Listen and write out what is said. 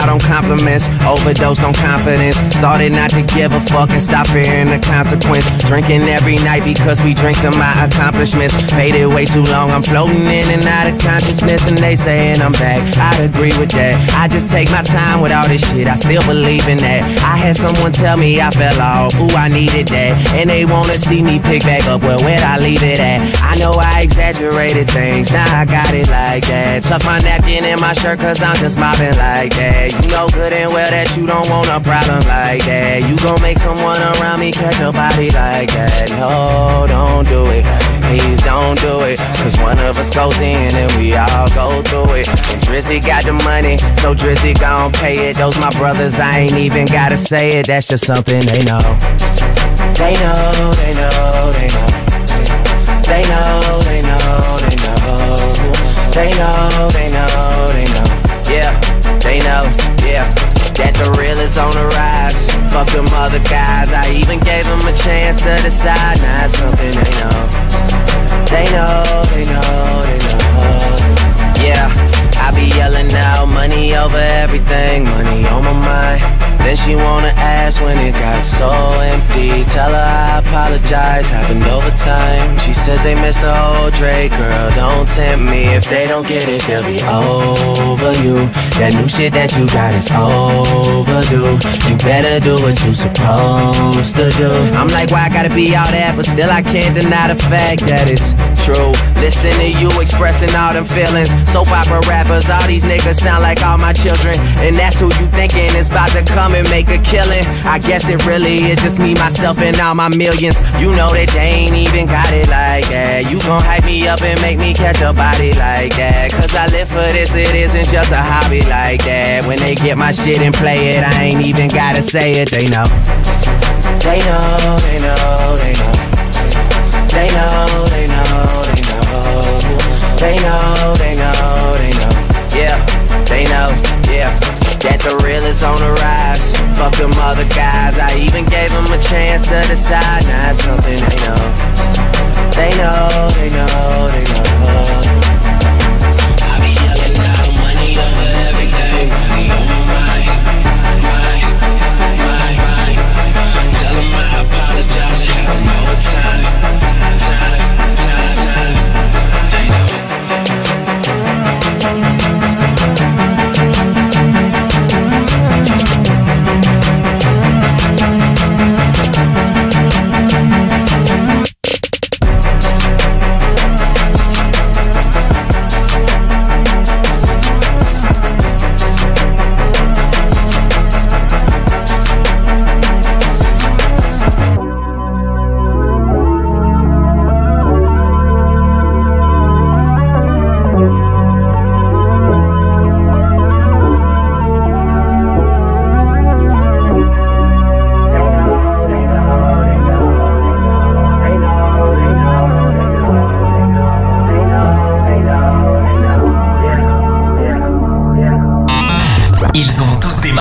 out on compliments, overdosed on confidence. Started not to give a fuck and stop fearing the consequence. Drinking every night because we drink to my accomplishments. Faded way too long, I'm floating in and out of consciousness. And they saying I'm back, I'd agree with that. I just take my time with all this shit, I still believe in that. I had someone tell me I fell off, ooh, I needed that. And they wanna see me pick back up, well, where'd I leave it at? I know I exaggerated things, now I got it like that. Tuck my napkin in my shirt cause I'm just mobbing like that. You know good and well that you don't want a problem like that. You gon' make someone around me catch your body like that. No, don't do it, please don't do it. Cause one of us goes in and we all go through it. And Drizzy got the money, so Drizzy gon' pay it. Those my brothers, I ain't even gotta say it, that's just something they know. They know, they know, they know. They know, they know, they know. They know, they know, they know. Yeah, they know, yeah. That the real is on the rise. Fuck them other guys, I even gave them a chance to decide. Now it's something they know. They know, they know, they know. Yeah, I be yelling out money over everything, money on my mind. Then she wanna ask when it got so empty. Tell her I apologize, happened over time. She says they missed the old Drake, girl, don't tempt me. If they don't get it, they'll be over you. That new shit that you got is overdue. You better do what you supposed to do. I'm like, why I gotta be all that? But still I can't deny the fact that it's true. Listen to you expressing all them feelings. Soap opera rappers, all these niggas sound like all my children. And that's who you thinking is about to come and make a killing. I guess it really is just me, myself, and all my millions. You know that they ain't even got it like that. You gon' hype me up and make me catch a body like that. Cause I live for this, it isn't just a hobby like that. When they get my shit and play it, I ain't even gotta say it, they know. They know, they know, they know. They know, they know, they know. They know, they know, they know. Yeah, they know, yeah. That the real is on the rise. Fuck them other guys, I even gave them a chance to decide. Now it's something they know. They know, they know, they know.